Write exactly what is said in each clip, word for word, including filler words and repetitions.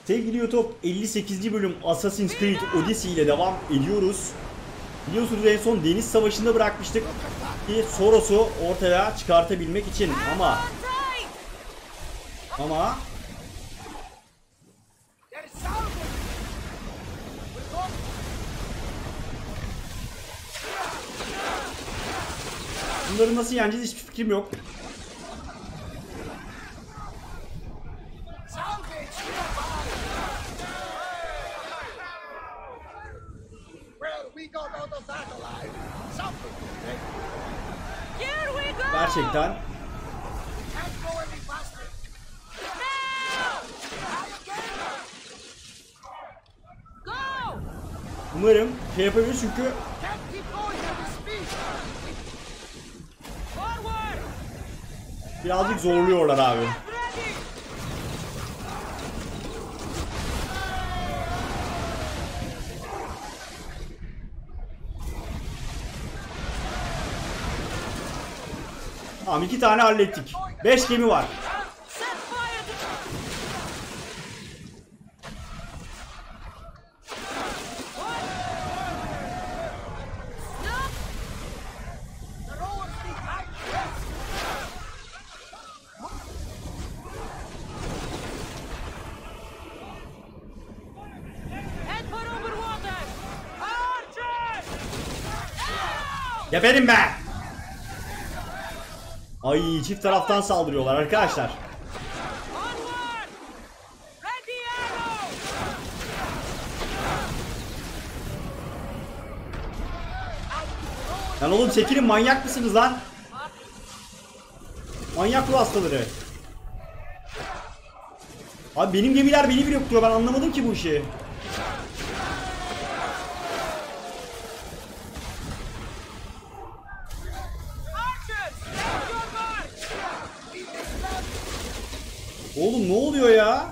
Sevgili YouTube, elli sekizinci bölüm Assassin's Creed Odyssey ile devam ediyoruz. Biliyorsunuz en son Deniz Savaşı'nda bırakmıştık ki Soros'u ortaya çıkartabilmek için ama ama bunları nasıl yeneceğiz hiçbir fikrim yok. Gerçekten umarım şey yapabiliriz çünkü birazcık zorluyorlar abi. Tamam, iki tane hallettik. Beş gemi var. Geberin be! Ay, çift taraftan saldırıyorlar arkadaşlar. Lan oğlum çekilin, manyak mısınız lan? Manyak bu hastaları. Abi benim gemiler beni bile tutuyor, ben anlamadım ki bu işi. Oğlum ne oluyor ya?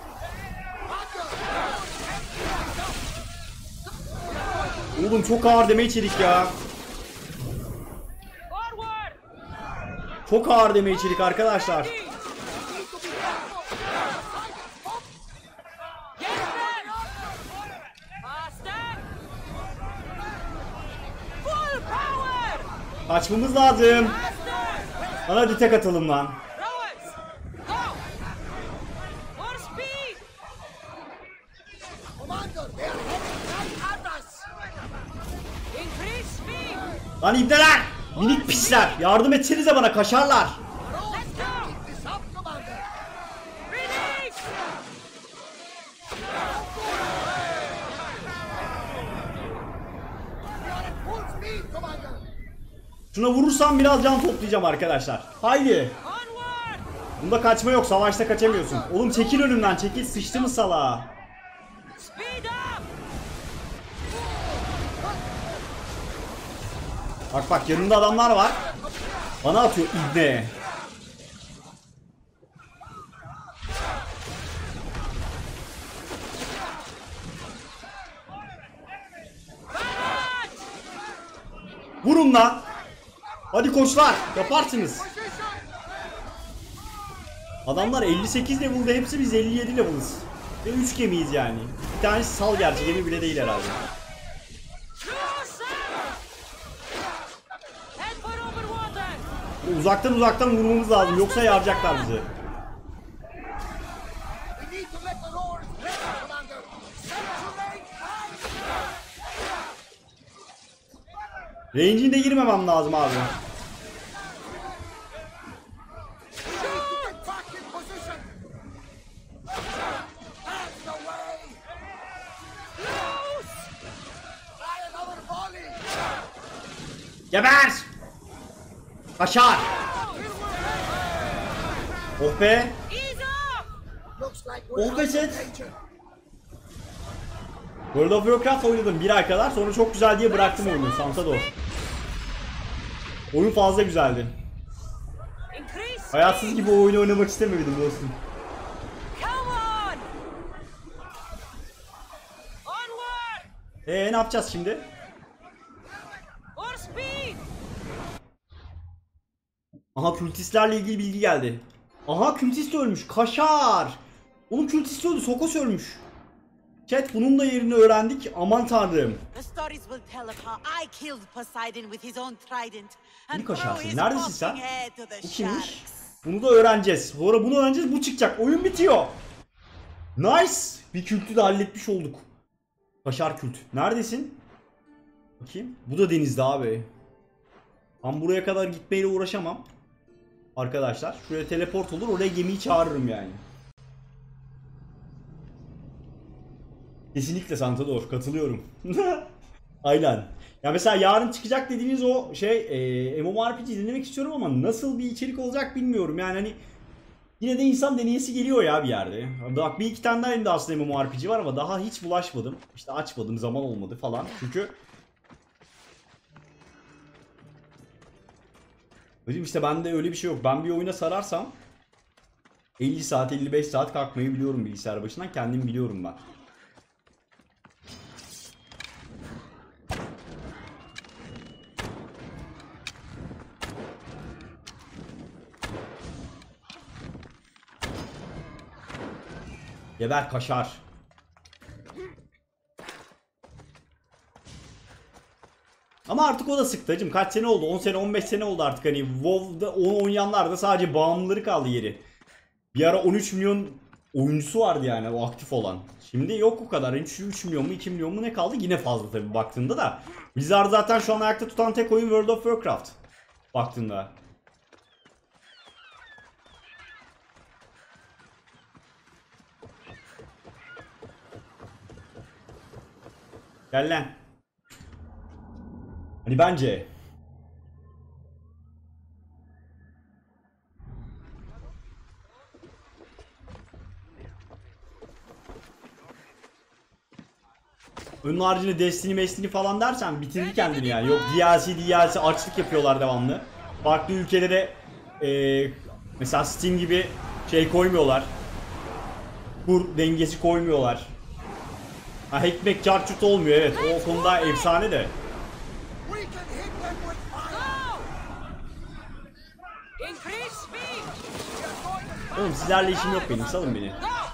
Oğlum çok ağır deme içerik ya. Çok ağır deme içerik arkadaşlar. Kaçmamız lazım. Bana tek atalım lan. Lan ibneler! Minik pisler! Yardım etsenize bana, kaşarlar! Şuna vurursam biraz can toplayacağım arkadaşlar. Haydi! Bunda kaçma yok, savaşta kaçamıyorsun. Oğlum çekil önümden, çekil, sıçtı mı salağa? Bak bak, yanında adamlar var. Bana atıyor ibne. Vurun lan. Hadi koçlar, yaparsınız. Adamlar elli sekiz level'da, hepsi biz elli yedi level'ız. Ve üç gemiyiz yani. Bir tanesi sal, gerçi gemi bile değil herhalde. Uzaktan uzaktan vurmamız lazım, yoksa yaracaklar bizi. Range'ine girmemem lazım abi. Geber! Kaşar! Oh be! Oh be set! World of Warcraft oynadım bir ay kadar, sonra çok güzel diye bıraktım oyunu. Santado. Oyun fazla güzeldi. Hayatsız gibi o oyunu oynamak istemedim dostum. Eee ne yapacağız şimdi? Aha, kültistlerle ilgili bilgi geldi. Aha, kültist ölmüş. Kaşar. Oğlum kült istiyordu. Sokos ölmüş. Chat bunun da yerini öğrendik. Aman tanrım. İlk aşağısı. Neredesin sen? Bu kimmiş? Bunu da öğreneceğiz. Sonra bunu öğreneceğiz. Bu çıkacak. Oyun bitiyor. Nice. Bir kültü de halletmiş olduk. Kaşar kült. Neredesin? Bakayım. Bu da denizde abi. Ben buraya kadar gitmeyle uğraşamam. Arkadaşlar. Şuraya teleport olur. Oraya gemiyi çağırırım yani. Kesinlikle Santador. Katılıyorum. Aynen. Ya mesela yarın çıkacak dediğiniz o şey e, MMORPG dinlemek istiyorum ama nasıl bir içerik olacak bilmiyorum. Yani hani yine de insan deneyesi geliyor ya bir yerde. Bak bir iki tane daha elimde aslında MMORPG var ama daha hiç bulaşmadım. İşte açmadım, zaman olmadı falan. Çünkü Hocam işte bende öyle bir şey yok. Ben bir oyuna sararsam elli saat elli beş saat kalkmayı biliyorum bilgisayar başından. Kendim biliyorum ben. Geber kaşar. Ama artık o da sıktı hacım. Kaç sene oldu? on sene on beş sene oldu artık. Hani WoW'da onu oynayanlar da sadece bağımlıları kaldı yeri. Bir ara on üç milyon oyuncusu vardı yani o aktif olan. Şimdi yok o kadar. üç milyon mu iki milyon mu ne kaldı? Yine fazla tabii baktığında da. Blizzard zaten şu an ayakta tutan tek oyun World of Warcraft. Baktığında. Gel lan. Hani bence. Onun haricinde Destiny, Destiny falan dersen bitirdi kendini yani. Yok D L C, D L C açlık yapıyorlar devamlı. Farklı ülkelere e, mesela Steam gibi şey koymuyorlar. Kur dengesi koymuyorlar. Ha ekmek çarçurt olmuyor evet. O konuda efsane de. Oğlum sizlerle işim yok benim. Salın beni.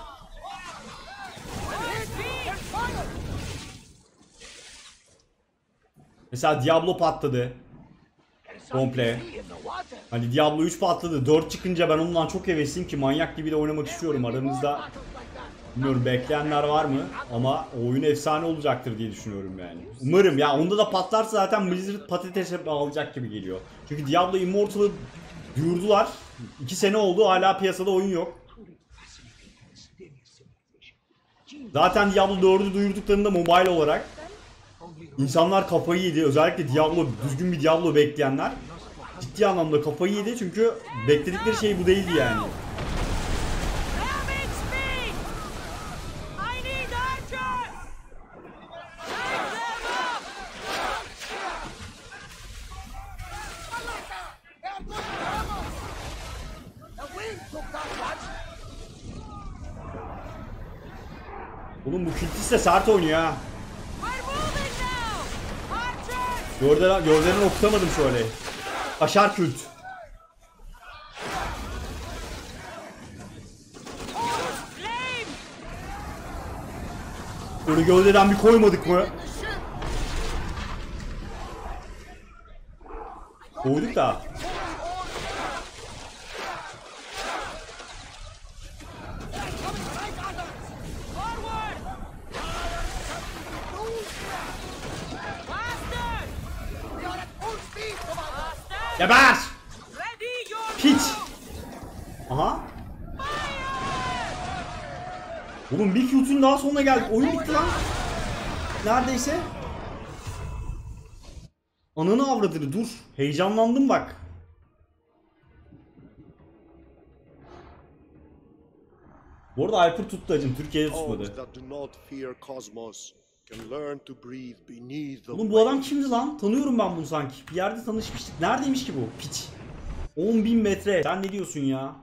Mesela Diablo patladı. Komple. Hani Diablo üç patladı. dört çıkınca ben ondan çok hevesliyim ki manyak gibi de oynamak istiyorum. Aranızda bilmiyorum bekleyenler var mı? Ama o oyun efsane olacaktır diye düşünüyorum yani. Umarım ya onda da patlarsa zaten Blizzard patatese bağlayacak gibi geliyor. Çünkü Diablo Immortal'ı duyurdular. iki sene oldu hala piyasada oyun yok. Zaten Diablo dördü duyurduklarında mobile olarak İnsanlar kafayı yedi. Özellikle Diablo, düzgün bir Diablo bekleyenler ciddi anlamda kafayı yedi çünkü bekledikleri şey bu değildi yani. Oğlum bu Kültis de sert oynuyor ha. Gövdeler, gövdelerini okutamadım şöyle. Kaşar kült. Böyle gövdeden bir koymadık mı? Koyduk da. Geber! Piç! Aha. Oğlum bir Q'tun daha sonuna geldik. Oyun bitti lan. Neredeyse. Ananı avradını dur. Heyecanlandım bak. Bu arada Alper tuttu acım. Türkiye'de tutmadı. Oğlum bu adam kimdi lan? Tanıyorum ben bunu sanki. Bir yerde tanışmıştık. Neredeymiş ki bu? Piç. on bin metre. Sen ne diyorsun ya?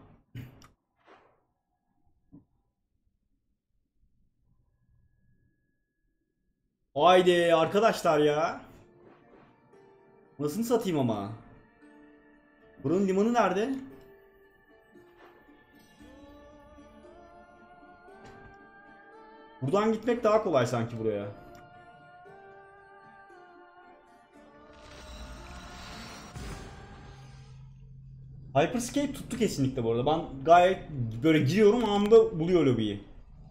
Haydi arkadaşlar ya. Nasıl satayım ama? Buranın limanı nerede? Buradan gitmek daha kolay sanki buraya. Hyperscape tuttu kesinlikle bu arada. Ben gayet böyle giriyorum anda buluyor lobiyi.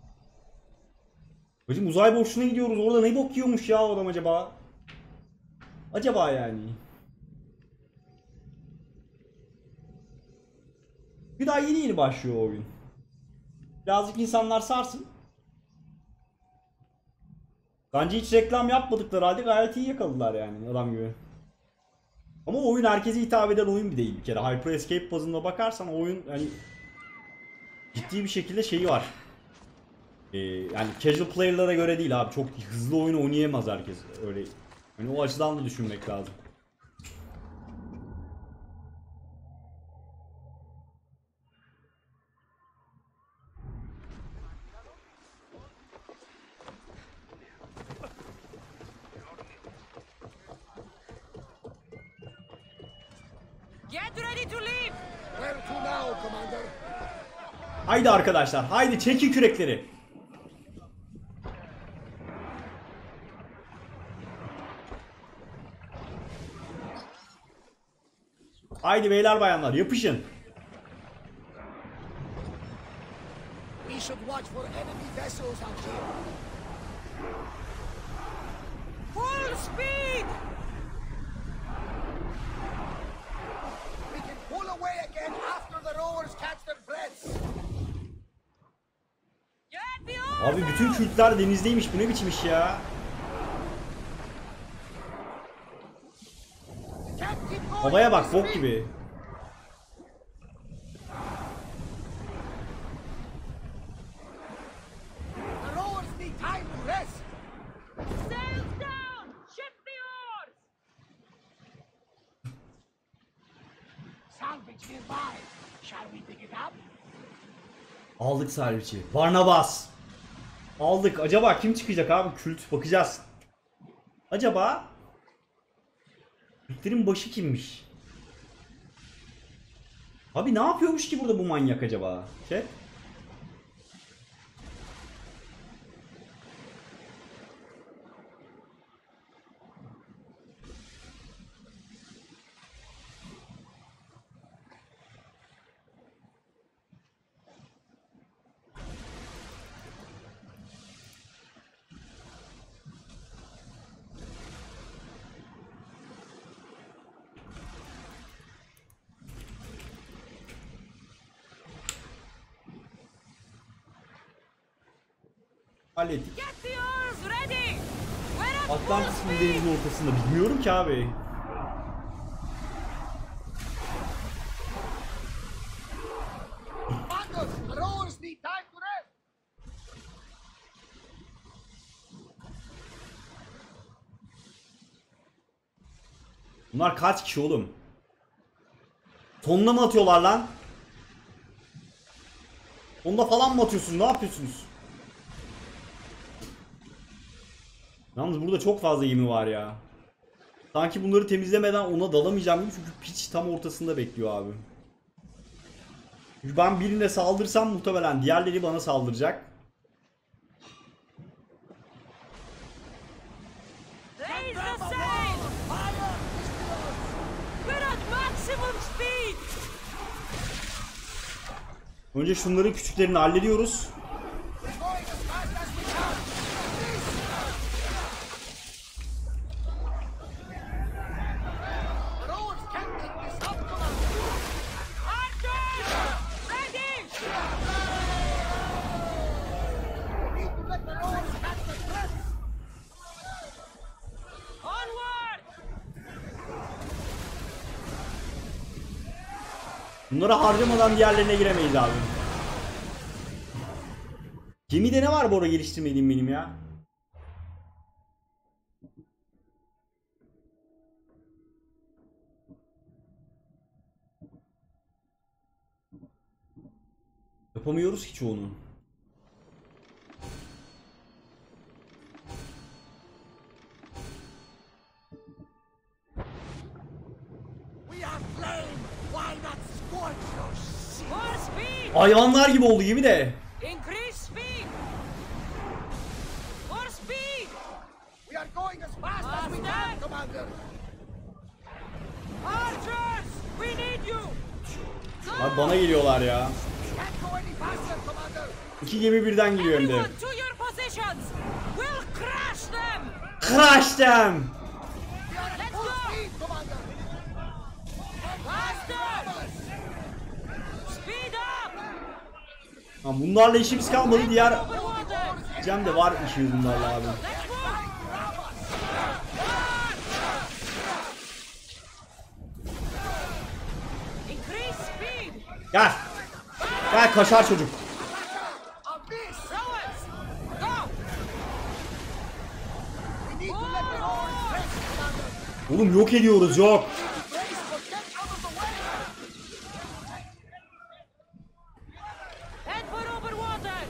Hocam uzay boşluğuna gidiyoruz. Orada ne bok yiyormuş ya adam acaba? Acaba yani. Bir daha yeni yeni başlıyor o oyun. Birazcık insanlar sarsın. Bence hiç reklam yapmadıkları halde gayet iyi yakaladılar yani adam gibi. Ama oyun herkese hitap eden oyun bir değil bir kere. Hyper Escape bazında bakarsan oyun hani ciddi bir şekilde şeyi var. Ee, yani casual player'lara göre değil abi. Çok hızlı oyun oynayamaz herkes öyle. Hani o açıdan da düşünmek lazım. Get ready to leave. Where to now, Commander? Haydi arkadaşlar, haydi çekin kürekleri. Haydi beyler bayanlar yapışın. We should watch for enemy vessels out here. Full speed. We can pull away again after the rowers catch their breaths. Get the oars Abi bütün kültler denizdeymiş, bu ne biçim iş ya? Can't keep going Havaya at bak this bok speed. gibi. The rowers need time to rest. Sails down. Shift the oars. Salvage nearby. Shall we pick it up? Aldık Salviç'i. Barnabas. Aldık. Acaba kim çıkacak abi? Kült. Bakacağız. Acaba Kültlerin başı kimmiş? Abi ne yapıyormuş ki burada bu manyak acaba? Şey? Hallettik. Get the oars ready. We're at full Atlantis speed. denizin ortasında bilmiyorum ki abi. Commander, the rowers need time to rest. Bunlar kaç kişi oğlum? Tonla mı atıyorlar lan? Tonla falan mı atıyorsunuz? Ne yapıyorsunuz? Yalnız burada çok fazla gemi var ya. Sanki bunları temizlemeden ona dalamayacağım gibi çünkü piç tam ortasında bekliyor abi. Çünkü ben birine saldırsam muhtemelen diğerleri bana saldıracak. Raise the sail. We're at maximum speed. Önce şunların küçüklerini hallediyoruz. We're going as fast as we can. The rowers can't keep this up, Commander. Archers, ready. We need to let the rowers catch their breaths. Onward. Bunları harcamadan diğerlerine giremeyiz abi. Gemide ne var bu ara geliştirmediğim benim ya? Yapamıyoruz ki çoğunu. We have flame. Why not scorch your ship? More speed. Hayvanlar gibi oldu gemi de. Increase speed. We're going as fast as we can, Commander. Archers, we need you. Abi bana geliyorlar ya. Can't go any faster, Commander. İki gemi birden geliyor hem de. Everyone to your positions. We'll crush them. Crash them. We are at Let's full go. speed, Commander. Faster. Speed up. Ha, bunlarla işimiz kalmadı. Diğer Over water. Cem de var işimiz bunlarla abi. Let's move. Increase speed. Gel. Gel kaşar çocuk. A miss. Rowers, go. We need to let the oars rest, Commander. Oğlum yok ediyoruz yok. Brace or get out of the way. Head for over water.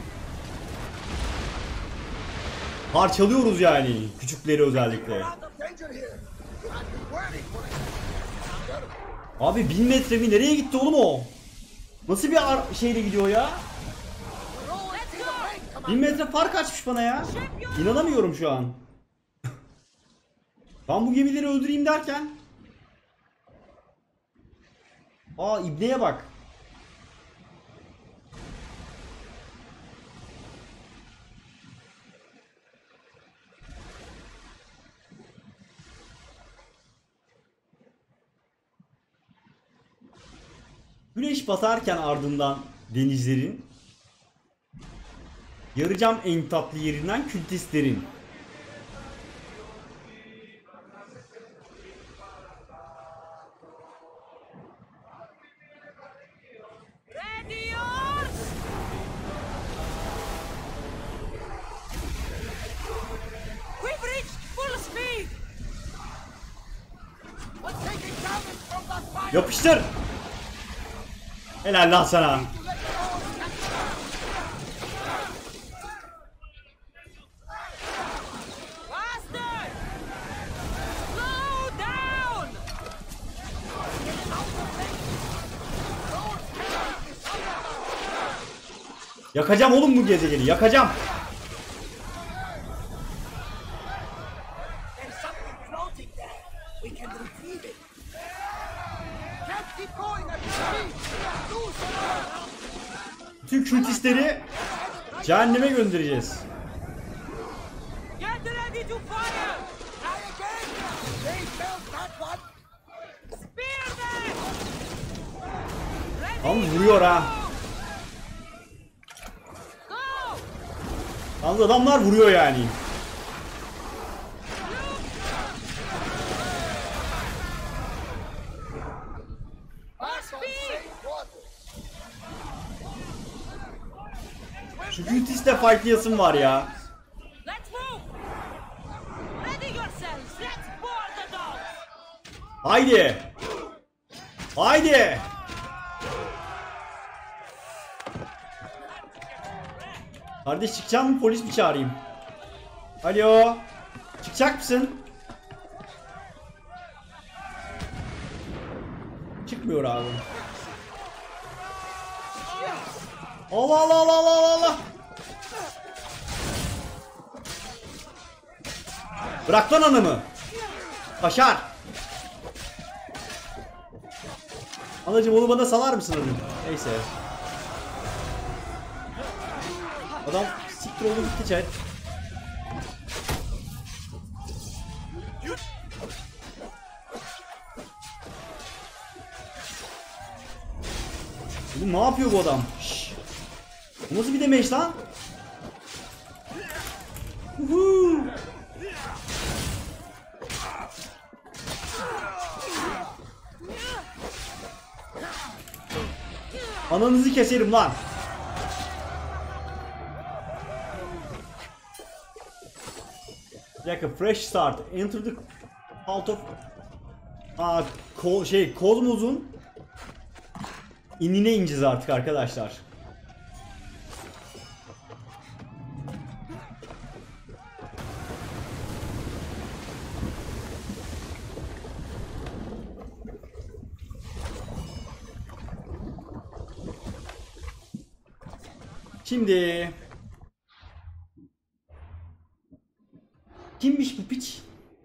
Parçalıyoruz yani. Küçükleri özellikle. We're out of danger here. You had me worried for a second, Commander. Abi bin metre mi? Nereye gitti oğlum o? Nasıl bir ar- şeyle gidiyor ya? The rowers Let's need a go. break, Commander. Bin metre fark açmış bana ya. İnanamıyorum şu an. Ben bu gemileri öldüreyim derken. Aa İbne'ye bak. Güneş batarken ardından denizlerin, yarıcam en tatlı yerinden kültistlerin. Ready yours. We've reached full speed. We're taking damage from that fire. Yapıştır. Helal lan sana. To let the oars catch Faster. Slow down. Yakacağım oğlum bu gezegeni. Yakacağım. There's something floating there. We can retrieve it. Can't keep going at this speed. Do something. Tüm kültistleri cehenneme göndereceğiz. Get ready to fire. Try again. They felt that one. Spear them. Ready. Ama vuruyor ha. Go. Yalnız adamlar vuruyor yani. Back on safe water. Şu kültistle fightlayasım var ya. Let's move. Ready yourselves. Let's board the dogs. Haydi. Haydi. Kardeş çıkacağım mı? Polis mi çağırayım? Alo. Çıkacak mısın? Çıkmıyor abi. Allah Allah Allah Allah Allah. Bırak lan hanımı. Kaşar. Anacığım onu bana salar mısın hadi? Neyse. Adam siktir oldu gitti chat. Oğlum ne yapıyor bu adam? Şşş. Bu nasıl bir demeç lan? Uhu. Ananızı keserim lan. Like a fresh start. Enter the out of Aa, ko şey Kozmos'un inine ineceğiz artık arkadaşlar. Şimdi Kimmiş bu piç?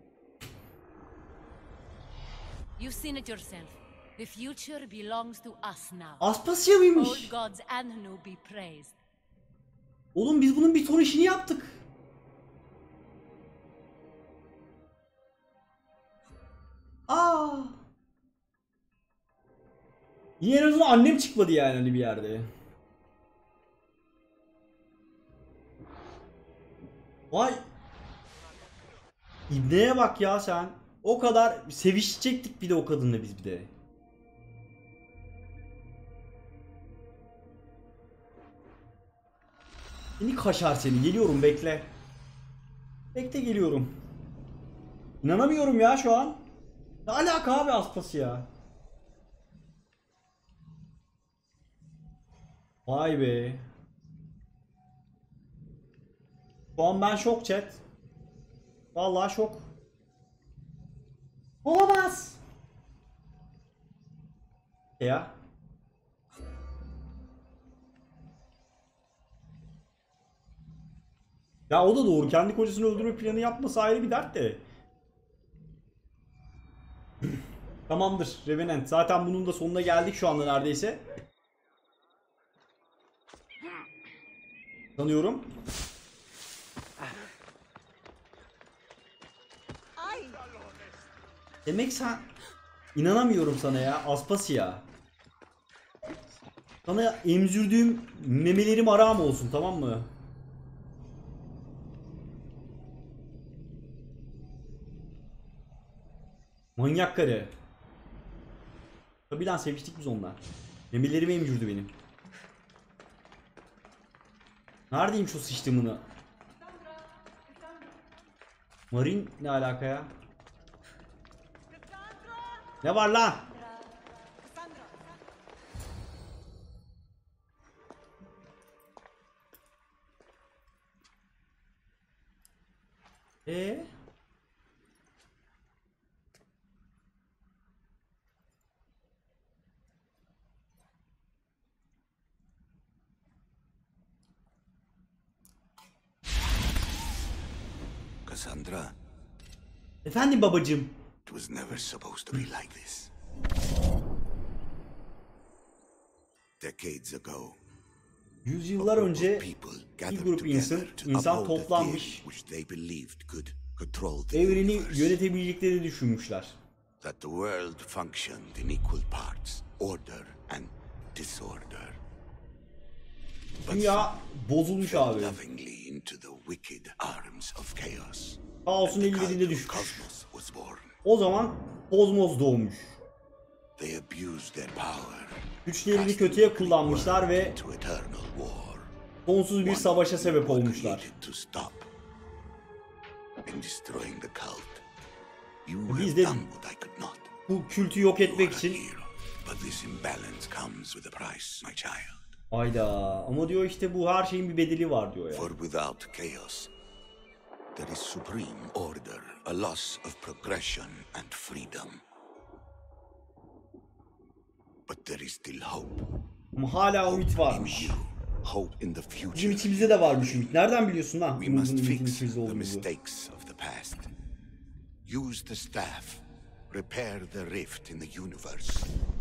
You've seen it yourself. The future belongs to us now. Aspasya mıymış? Old gods and new be praised. Oğlum biz bunun bir ton işini yaptık. Aa. Yine en azından annem çıkmadı yani hani bir yerde. Vay. İbneye bak ya sen. O kadar sevişecektik bir de o kadınla biz bir de. Seni kaşar seni. Geliyorum bekle. Bekle geliyorum. İnanamıyorum ya şu an. Ne alaka abi Aspası ya. Vay be. Şu an ben şok chat. Vallahi şok. Olamaz. Ya. Ya o da doğru. Kendi kocasını öldürme planı yapması ayrı bir dert de. Tamamdır Revenant. Zaten bunun da sonuna geldik şu anda neredeyse. Sanıyorum. Ay. Demek sen... İnanamıyorum sana ya. Aspasya. Sana emzürdüğüm memelerim aram olsun, tamam mı? Manyak karı. Tabi lan seviştik biz onunla. Memelerimi emcürdü benim. Neredeyim şu sıçtığımını? Marin ne alaka ya? Ne var lan? Ee? Cassandra, Efendim babacığım. it was never supposed to be like this. Decades ago, Yüzyıllar a group önce of people bir gathered grup insan, together to insan uphold a toplanmış, theory which they believed could control the evreni universe. yönetebileceklerini düşünmüşler. That the world functioned in equal parts, order and disorder. But Dünya bozulmuş fell abi. lovingly into the wicked arms of chaos. Kaosun And the ellerinde cult of düşmüş. Cosmos was born. O zaman Kozmos doğmuş. They abused their power. Güçlerini kötüye kullanmışlar ve Into eternal war. sonsuz bir savaşa sebep olmuşlar. To stop. In destroying the cult, you Biz have de done what I could not. bu kültü yok You etmek are a için... hero, but this imbalance comes with a price, my child. Ayda ama diyor işte bu her şeyin bir bedeli var diyor ya. For without chaos, there is supreme order, a loss of progression and freedom. But there is still hope. Ama hala ümit In varmış. you, hope in the Bizim future. içimizde de varmış ümit. Nereden biliyorsun lan? We Umudun must ümitin fix içimizde the olduğumuzu. mistakes of the past. Use the staff. Repair the rift in the universe.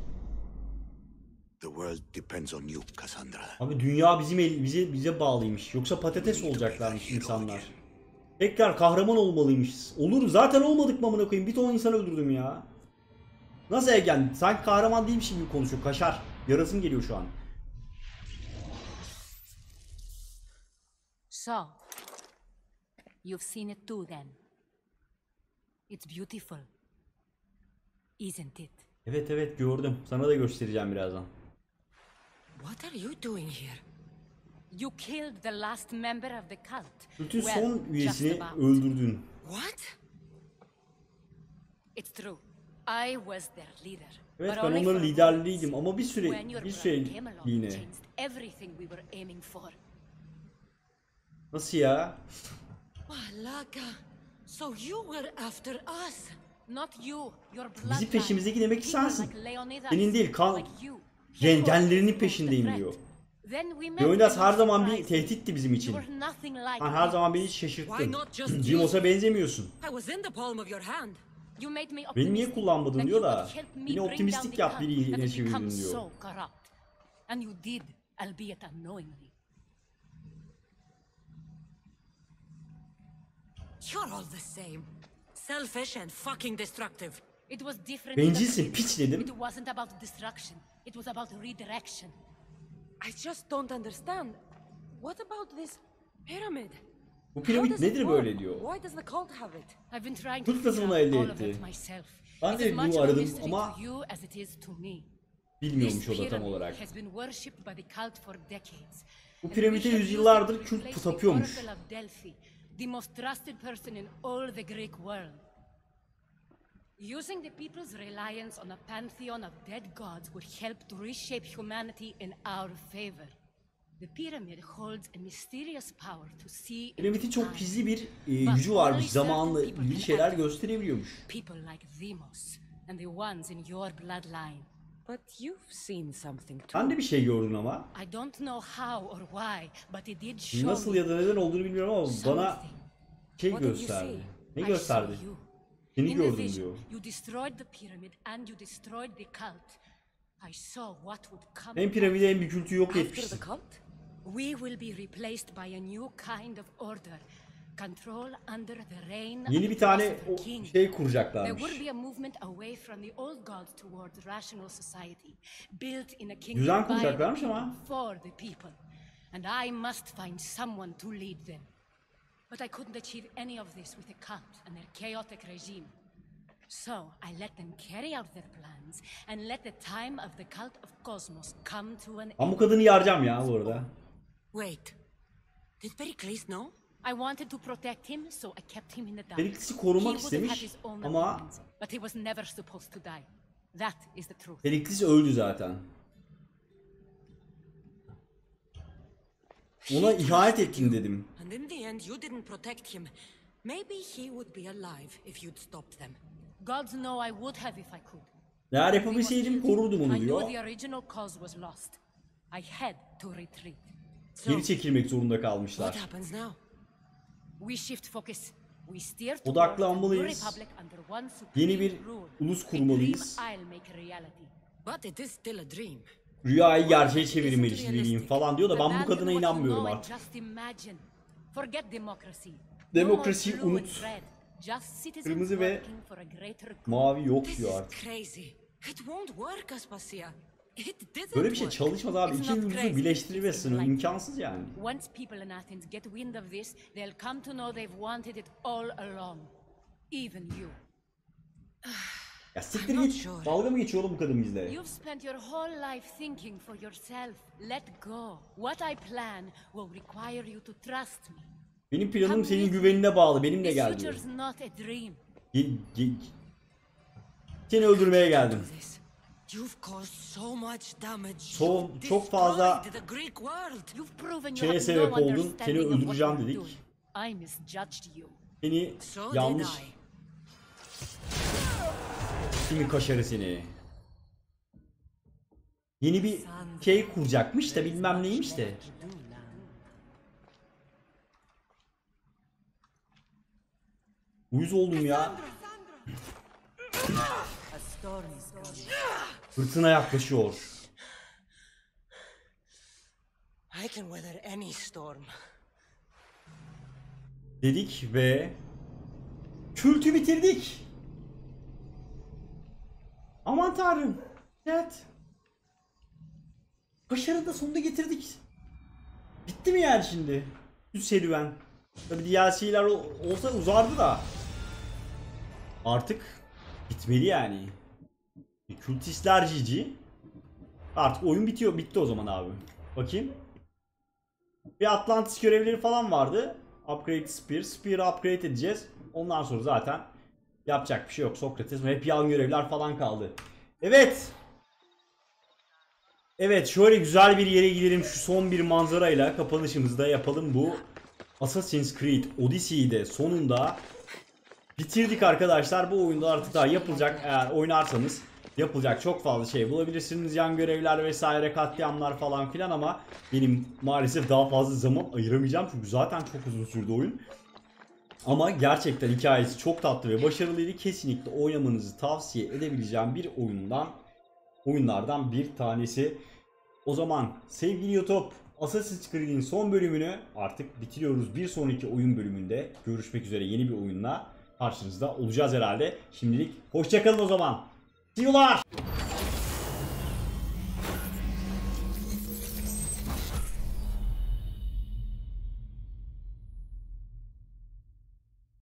The world depends on you, Cassandra. Abi dünya bizim el, bize bize bağlıymış. Yoksa patates olacaklarmış insanlar. Tekrar kahraman olmalıymışız. Olur zaten olmadık mı amına koyayım? Bir ton insan öldürdüm ya. Nasıl Egen? Sanki kahraman değilmiş gibi konuşuyor. Kaşar. Yarasım geliyor şu an. So, you've seen it too then. It's beautiful, isn't it? Evet evet gördüm. Sana da göstereceğim birazdan. What are you doing here? You killed the last member of the cult. Bütün Well, son just üyesini about. öldürdün. What? It's true. I was their leader. Evet But ben only onların for liderliğiydim ama bir When süre your bir brother came along, süreliğine. changed everything we were aiming for. Nasıl ya? Malaka, so you were after us. Not you, your Bizi bloodline. peşimizdeki demek ki People sensin. like Leonidas, Senin değil kan like you. gen, He genlerinin posed the peşindeyim threat. diyor. Then we met Leonidas her and zaman bir surprised. tehditti bizim You için. were nothing like Sen her zaman beni hiç Deimos. şaşırttın. not just you? Deimos'a benzemiyorsun. I was in the palm of your hand. You made me Beni niye optimistic kullanmadın that diyor you da would help me beni bring optimistik down the yap cult biri that ne had become çevirdin diyor. so corrupt. And you did, albeit unknowingly. You're all the same. Selfish and fucking destructive. It was different. in the Bencilsin, beginning. piç dedim. It wasn't about destruction. It was about redirection. I just don't understand. What about this pyramid? Bu How piramit does it nedir work? böyle diyor. Why does the cult have it? I've been trying to Kurt nasıl figure bunu out elde all of etti? it myself. Ben It's de as bunu much of a aradım mystery ama to you as it is to me. bilmiyormuş This o da tam pyramid olarak. has been worshipped by the cult for decades. Bu And piramide we have yüzyıllardır used it to kült replace the tapıyormuş. Oracle of Delphi, the most trusted person in all the Greek world. Using the people's reliance on a pantheon of dead gods would help to reshape humanity in our favor. The pyramid holds a mysterious power to see into Piramidin çok time. gizli bir e, gücü varmış. Zamanla ilgili şeyler gösterebiliyormuş. People like Deimos and the ones in your bloodline. But you've seen something too. Sen de bir şey gördün ama. I don't know how or why, but it did show Nasıl me ya da neden olduğunu bilmiyorum ama bana something. şey What did you gösterdi. see? Ne I gösterdi? saw you. Seni In the gördüm vision, diyor. you destroyed the pyramid and you destroyed the cult. I saw what would come. Hem piramidi hem bir kültü yok After etmişsin. the cult? We will be replaced by a new kind of order. Control under the reign Yeni of bir a tane philosopher o king. şey There kuracaklarmış. would be a movement away from the old gods towards rational society, built in a kingdom Düzen by the kuracaklarmış people, ama. for the people. And I must find someone to lead them. But I couldn't achieve any of this with the cult and their chaotic regime. So I let them carry out their plans and let the time of the cult of Cosmos come to an Ben end. bu kadını yaracağım ya bu arada. Wait. Did Pericles know? I wanted to protect him, so I kept him in the dark. Pericles'i korumak He would have had istemiş his own ama opinions, but he was never supposed to die. That is the truth. Perikles öldü zaten. Ona He ihanet trusted ettin you, dedim. And in the end, you didn't protect him. Maybe he would be alive if you'd stopped them. Gods know I would have if I could. Eğer He was yapabilseydim guilty. korurdum onu I diyor. knew the original cause was lost. I had to retreat. So, Geri çekilmek zorunda what kalmışlar. happens now? We shift focus. We steer Odaklanmalıyız. towards a new republic under one supreme Yeni bir rule. ulus A kurmalıyız. dream I'll make a reality. But it is still a dream. Rüyayı gerçeğe çevirmeliyim falan diyor da ben bu kadına inanmıyorum artık. Just imagine. Forget democracy. Demokrasiyi No more blue unut. and red. Just citizens Kırmızı ve working for a greater good. mavi yok This diyor is artık. crazy. It won't work, Aspasia. It didn't Böyle bir şey work. çalışmaz abi. It's İki not ulusu crazy. birleştirirsin. It's like- İmkansız yani. Once people in Athens get wind of this, they'll come to know they've wanted it all along. Even you. Ya siktir I'm not git. sure. Dalga mı geçiyor oğlum bu kadın bizle? You've spent your whole life thinking for yourself. Let go. What I plan will require you to trust me. Benim planım Come senin with me. güvenine bağlı. Benimle The gel diyor. future's not a dream. Ge- ge- Seni öldürmeye geldim. This. You've caused so much damage. So- You've çok fazla destroyed the Greek world. You've proven you şeye have sebep no oldun. understanding Seni of what öldüreceğim you're dedik. doing. I misjudged you. Seni So did yanlış. I. Kimin kaşarı seni? Yeni bir şey kuracakmış da bilmem neymiş de. Uyuz oldum ya. Fırtına yaklaşıyor. I can weather any storm. Dedik ve kültü bitirdik. Aman tanrım. Evet. Başarını da sonunda getirdik. Bitti mi yani şimdi? Bu serüven. Tabi D L C'ler ol- olsa uzardı da. Artık bitmeli yani. Kültistler G G. Artık oyun bitiyor. Bitti o zaman abi. Bakayım. Bir Atlantis görevleri falan vardı. Upgrade Spear. Spear'ı upgrade edeceğiz. Ondan sonra zaten yapacak bir şey yok. Sokrates ve hep yan görevler falan kaldı. Evet. Evet, şöyle güzel bir yere gidelim. Şu son bir manzarayla kapanışımızı da yapalım. Bu Assassin's Creed Odyssey'yi de sonunda bitirdik arkadaşlar. Bu oyunda artık daha yapılacak eğer oynarsanız Yapılacak çok fazla şey bulabilirsiniz. Yan görevler vesaire, katliamlar falan filan ama benim maalesef daha fazla zaman ayıramayacağım. Çünkü zaten çok uzun sürdü oyun. Ama gerçekten hikayesi çok tatlı ve başarılıydı. Kesinlikle oynamanızı tavsiye edebileceğim bir oyundan, oyunlardan bir tanesi. O zaman sevgili YouTube, Assassin's Creed'in son bölümünü artık bitiriyoruz. Bir sonraki oyun bölümünde görüşmek üzere yeni bir oyunla karşınızda olacağız herhalde. Şimdilik hoşça kalın o zaman. See you'lar.